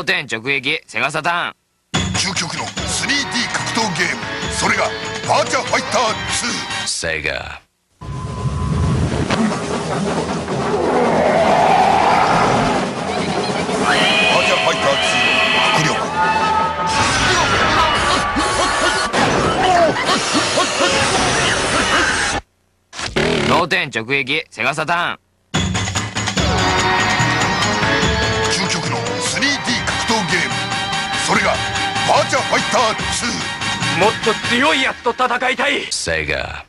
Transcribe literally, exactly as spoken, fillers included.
脳天直撃セガサターン。 究極の スリーディー 格闘ゲーム、それがバーチャファイターツー。 セガ。 バーチャファイターツーの迫力。 脳天直撃セガサターン。 究極の スリーディー 格闘ゲーム、それがバーチャファイターツー。 もっと強いやつと戦いたい。 セガ。